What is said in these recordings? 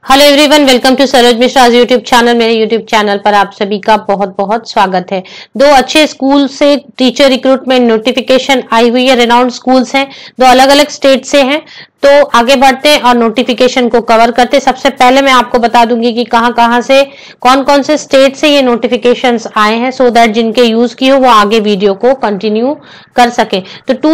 Hello everyone, welcome to Saroj Mishra YouTube channel. मेरे YouTube channel पर आप सभी का बहुत बहुत स्वागत है। दो अच्छे स्कूल से टीचर रिक्रूटमेंट नोटिफिकेशन आई हुई है। रेनाउंड स्कूल्स हैं, दो अलग अलग स्टेट से हैं। तो आगे बढ़ते हैं और नोटिफिकेशन को कवर करते हैं। सबसे पहले मैं आपको बता दूंगी कि कहां से कौन कौन से स्टेट से ये नोटिफिकेशंस आए हैं, सो दैट जिनके यूज की हो वो आगे वीडियो को कंटिन्यू कर सके। तो two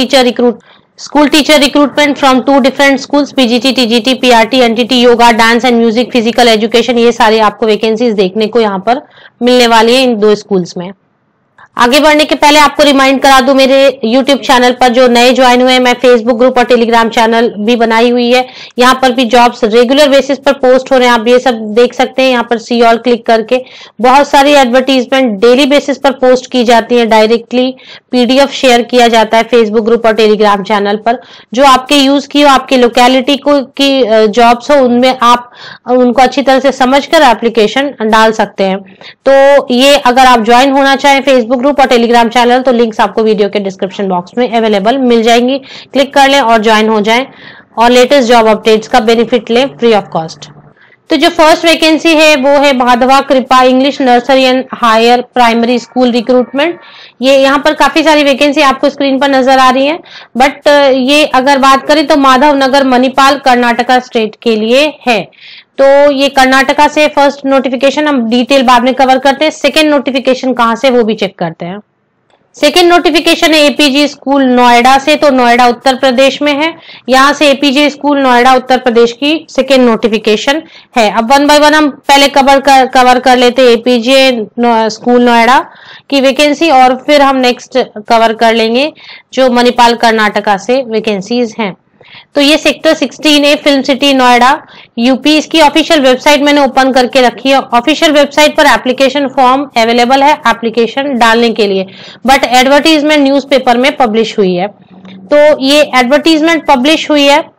school teacher recruitment from two different schools, PGT, TGT, PRT, NTT, yoga, dance and music, physical education, ये सारे आपको वैकेंसीज देखने को यहाँ पर मिलने वाली है इन दो स्कूल्स में। आगे बढ़ने के पहले आपको रिमाइंड करा दूं, मेरे YouTube चैनल पर जो नए ज्वाइन हुए हैं, मैं फेसबुक ग्रुप और टेलीग्राम चैनल भी बनाई हुई है। यहाँ पर भी जॉब्स रेगुलर बेसिस पर पोस्ट हो रहे हैं, आप ये सब देख सकते हैं। यहाँ पर सी ऑल क्लिक करके बहुत सारी एडवर्टीजमेंट डेली बेसिस पर पोस्ट की जाती है। डायरेक्टली PDF शेयर किया जाता है फेसबुक ग्रुप और टेलीग्राम चैनल पर। जो आपके यूज की हो, आपकी लोकेलिटी को की जॉब्स हो, उनमें आप उनको अच्छी तरह से समझकर एप्लीकेशन डाल सकते हैं। तो ये अगर आप ज्वाइन होना चाहें फेसबुक ग्रुप और टेलीग्राम चैनल, तो लिंक्स आपको वीडियो के डिस्क्रिप्शन बॉक्स में अवेलेबल मिल जाएंगी। क्लिक कर लें और ज्वाइन हो जाएं और लेटेस्ट जॉब अपडेट्स का बेनिफिट लें फ्री ऑफ कॉस्ट। तो जो फर्स्ट वैकेंसी है वो है Madhava Kripa English nursery and higher primary school recruitment. ये यहाँ पर काफी सारी वैकेंसी आपको स्क्रीन पर नजर आ रही है, बट ये अगर बात करें तो माधव नगर मणिपाल कर्नाटका स्टेट के लिए है। तो ये कर्नाटका से फर्स्ट नोटिफिकेशन, हम डिटेल बाद में कवर करते हैं। सेकेंड नोटिफिकेशन कहां से वो भी चेक करते हैं। सेकेंड नोटिफिकेशन है एपीजे स्कूल नोएडा से, तो नोएडा उत्तर प्रदेश में है। यहां से एपीजे स्कूल नोएडा उत्तर प्रदेश की सेकेंड नोटिफिकेशन है। अब वन बाय वन हम पहले कवर कर लेते हैं एपीजे स्कूल नोएडा की वैकेंसी, और फिर हम नेक्स्ट कवर कर लेंगे जो मणिपाल कर्नाटका से वैकेंसीज हैं। तो ये sector 16A film city Noida UP, इसकी ऑफिशियल वेबसाइट मैंने ओपन करके रखी है। ऑफिशियल वेबसाइट पर एप्लीकेशन फॉर्म अवेलेबल है एप्लीकेशन डालने के लिए, बट एडवर्टीजमेंट न्यूज़पेपर में पब्लिश हुई है। तो ये एडवर्टीजमेंट पब्लिश हुई है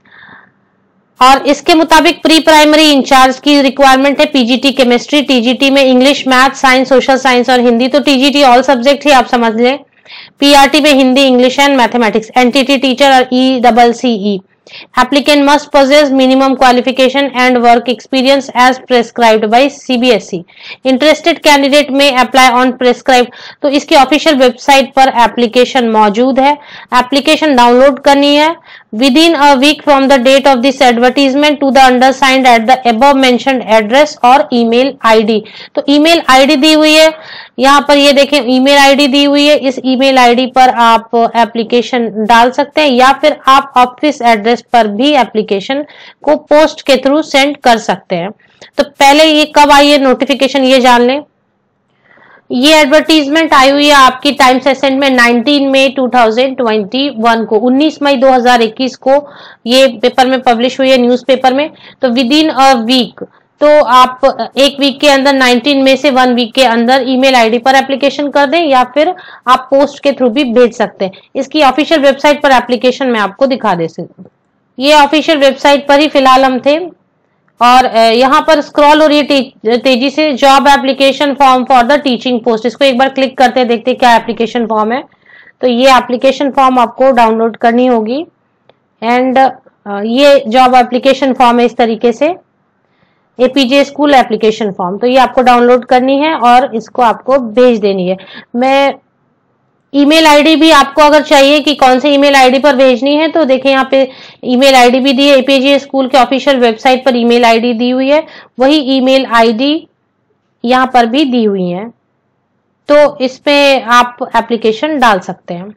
और इसके मुताबिक प्री प्राइमरी इंचार्ज की रिक्वायरमेंट है। पीजीटी केमिस्ट्री, टीजीटी में English, math, science, social science और हिंदी। तो टीजीटी ऑल सब्जेक्ट ही आप समझ लें। पीआरटी में Hindi, English and mathematics. NTT teacher और ECCE। Applicant must possess minimum qualification and work experience as prescribed by CBSE. Interested candidate may apply on prescribed। तो इसकी official website पर एप्लीकेशन मौजूद है। एप्लीकेशन डाउनलोड करनी है within a week from the date of this advertisement to the undersigned at the above mentioned address और email ID। तो email ID दी हुई है यहाँ पर, ये देखें email ID दी हुई है। इस email ID पर आप एप्लीकेशन डाल सकते हैं या फिर आप ऑफिस एड्रेस पर भी एप्लीकेशन को पोस्ट के थ्रू सेंड कर सकते हैं। तो पहले ये कब आई है नोटिफिकेशन ये जान लें। ये एडवर्टीजमेंट आई हुई है आपकी टाइम्स एसेंट में 19 मई 2021 को, 19 मई 2021 को ये पेपर में पब्लिश हुई है, न्यूज़पेपर में। तो विद इन अ वीक, तो आप एक वीक के अंदर 19 मई से 1 वीक के अंदर ईमेल आईडी पर एप्लीकेशन कर दें या फिर आप पोस्ट के थ्रू भी भेज सकते हैं। इसकी ऑफिशियल वेबसाइट पर एप्लीकेशन मैं आपको दिखा दे सकती हूँ। ये ऑफिशियल वेबसाइट पर ही फिलहाल हम थे और यहाँ पर स्क्रॉल हो रही है तेजी से, job application form for the teaching post. इसको एक बार क्लिक करते हैं, देखते हैं क्या एप्लीकेशन फॉर्म है। तो ये एप्लीकेशन फॉर्म आपको डाउनलोड करनी होगी एंड ये जॉब एप्लीकेशन फॉर्म है इस तरीके से, एपीजे स्कूल एप्लीकेशन फॉर्म। तो ये आपको डाउनलोड करनी है और इसको आपको भेज देनी है। मैं ईमेल आईडी भी आपको अगर चाहिए कि कौन से ईमेल आईडी पर भेजनी है, तो देखें यहाँ पे ईमेल आईडी भी दी है। एपीजे स्कूल के ऑफिशियल वेबसाइट पर ईमेल आईडी दी हुई है, वही ईमेल आईडी यहाँ पर भी दी हुई है। तो इसमें आप एप्लीकेशन डाल सकते हैं।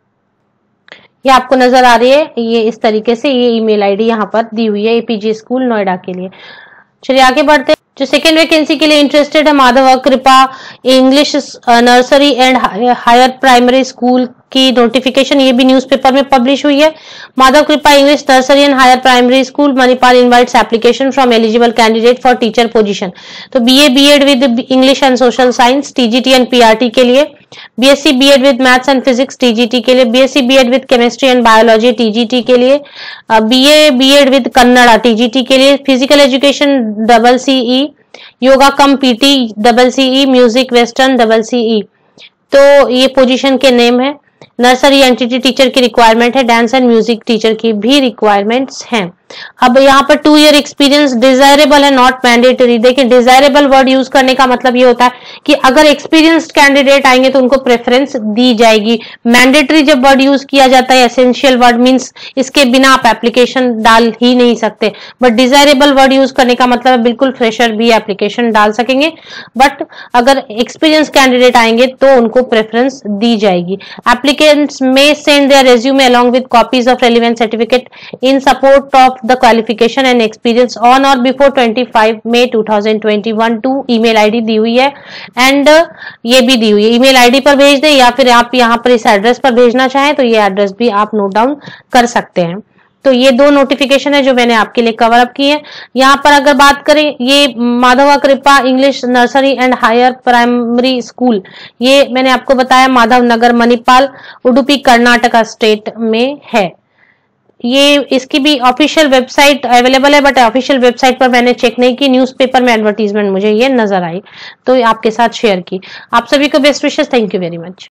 ये आपको नजर आ रही है, ये इस तरीके से ये ईमेल आईडी यहाँ पर दी हुई है एपीजे स्कूल नोएडा के लिए। चलिए आगे बढ़ते हैं। जो सेकेंड वैकेंसी के लिए इंटरेस्टेड है, Madhav Kripa English nursery and higher primary school की नोटिफिकेशन, ये भी न्यूज़पेपर में पब्लिश हुई है। Madhav Kripa English nursery and higher primary school Manipal invites application from eligible candidate for teacher position. तो BA BEd with English and social science TGT and PRT के लिए, BSc BEd with maths and physics TGT के लिए, BSc BEd with chemistry and biology TGT के लिए, BA BEd with Kannada TGT के लिए, physical education CCE, yoga cum PT CCE, music western CCE। तो ये पोजीशन के नेम है। नर्सरी एंटिटी टीचर की रिक्वायरमेंट है, डांस एंड म्यूजिक टीचर की भी रिक्वायरमेंट्स हैं। अब यहाँ पर 2 ईयर एक्सपीरियंस डिजायरेबल है, नॉट मैंडेटरी। देखिए डिजायरेबल वर्ड यूज करने का मतलब ये होता है कि अगर एक्सपीरियंस्ड कैंडिडेट आएंगे तो उनको प्रेफरेंस दी जाएगी। मैंडेटरी जब वर्ड यूज किया जाता है, एसेंशियल वर्ड मींस इसके बिना आप एप्लीकेशन डाल ही नहीं सकते, बट डिजायरेबल वर्ड यूज करने का मतलब बिल्कुल फ्रेशर भी एप्लीकेशन डाल सकेंगे, बट अगर एक्सपीरियंस कैंडिडेट आएंगे तो उनको प्रेफरेंस दी जाएगी। Applicants may send their resume along with copies of relevant certificate in support of the qualification and experience on or before 25 May 2021 to email ID दी हुई है, एंड ये भी दी हुई है, ईमेल आईडी पर भेज दें या फिर आप यहाँ पर इस एड्रेस पर भेजना चाहें तो ये एड्रेस भी आप नोट डाउन कर सकते हैं। तो ये 2 नोटिफिकेशन है जो मैंने आपके लिए कवर अप की है। यहाँ पर अगर बात करें, ये Madhava Kripa English nursery and higher primary school, ये मैंने आपको बताया माधव नगर मणिपाल उडुपी कर्नाटका स्टेट में है। ये इसकी भी ऑफिशियल वेबसाइट अवेलेबल है, बट ऑफिशियल वेबसाइट पर मैंने चेक नहीं की, न्यूज़पेपर में एडवर्टीजमेंट मुझे ये नजर आई तो आपके साथ शेयर की। आप सभी को best wishes, thank you very much.